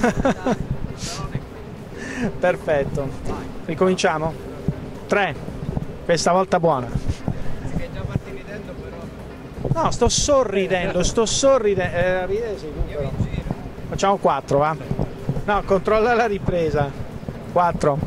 Perfetto, ricominciamo? 3, questa volta buona. No, sto sorridendo. Ridere sì, però. Facciamo 4, va? No, controlla la ripresa. 4.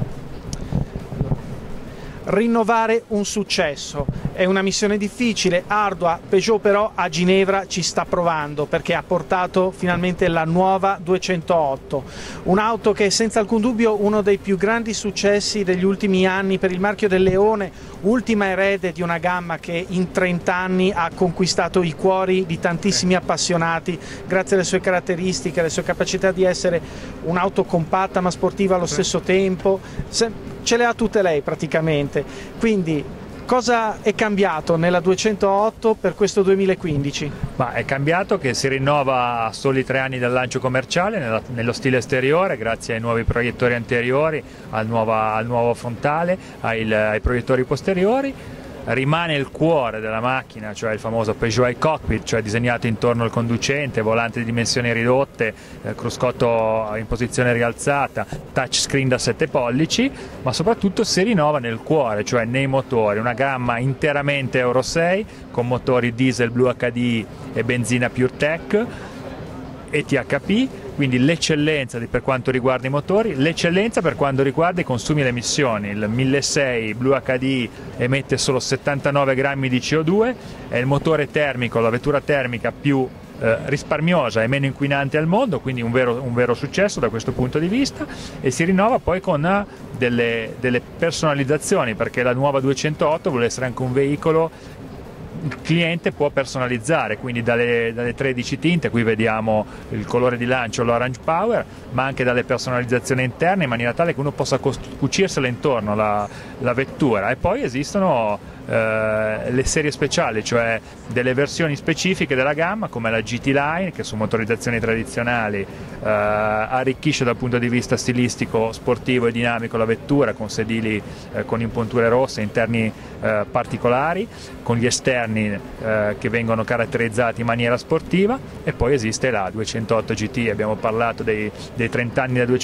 Rinnovare un successo è una missione difficile, ardua. Peugeot però a Ginevra ci sta provando, perché ha portato finalmente la nuova 208, un'auto che è senza alcun dubbio uno dei più grandi successi degli ultimi anni per il marchio del Leone, ultima erede di una gamma che in 30 anni ha conquistato i cuori di tantissimi appassionati grazie alle sue caratteristiche, alle sue capacità di essere un'auto compatta ma sportiva allo stesso tempo. Ce le ha tutte lei praticamente. Quindi cosa è cambiato nella 208 per questo 2015? Ma è cambiato che si rinnova a soli 3 anni dal lancio commerciale nello stile esteriore, grazie ai nuovi proiettori anteriori, al nuovo frontale, ai proiettori posteriori. Rimane il cuore della macchina, cioè il famoso Peugeot iCockpit, cioè disegnato intorno al conducente, volante di dimensioni ridotte, cruscotto in posizione rialzata, touchscreen da 7 pollici, ma soprattutto si rinnova nel cuore, cioè nei motori, una gamma interamente Euro 6 con motori diesel Blue HDI e benzina PureTech e THP, quindi l'eccellenza per quanto riguarda i motori, l'eccellenza per quanto riguarda i consumi e le emissioni. Il 1600 Blue HDI emette solo 79 grammi di CO2, è il motore termico, la vettura termica più risparmiosa e meno inquinante al mondo, quindi un vero successo da questo punto di vista, e si rinnova poi con delle personalizzazioni, perché la nuova 208 vuole essere anche un veicolo il cliente può personalizzare, quindi dalle 13 tinte, qui vediamo il colore di lancio, l'Orange Power, ma anche dalle personalizzazioni interne, in maniera tale che uno possa cucirsela intorno la vettura. E poi esistono le serie speciali, cioè delle versioni specifiche della gamma come la GT Line, che su motorizzazioni tradizionali arricchisce dal punto di vista stilistico, sportivo e dinamico la vettura, con sedili con impunture rosse, interni particolari, con gli esterni che vengono caratterizzati in maniera sportiva. E poi esiste la 208 GT, abbiamo parlato dei 30 anni da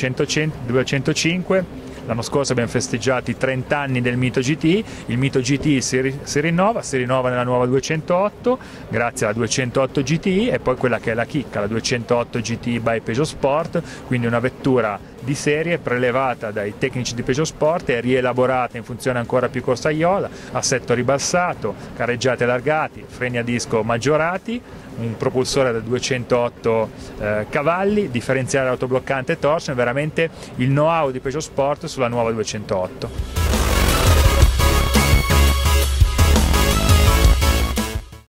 205. L'anno scorso abbiamo festeggiato i 30 anni del Mito GT, il Mito GT si rinnova nella nuova 208 grazie alla 208 GTI, e poi quella che è la chicca, la 208 GT by Peugeot Sport, quindi una vettura di serie prelevata dai tecnici di Peugeot Sport e rielaborata in funzione ancora più corsaiola, assetto ribalsato, carreggiati allargati, freni a disco maggiorati, un propulsore da 208 cavalli, differenziale autobloccante e torsione, veramente il know-how di Peugeot Sport sulla nuova 208.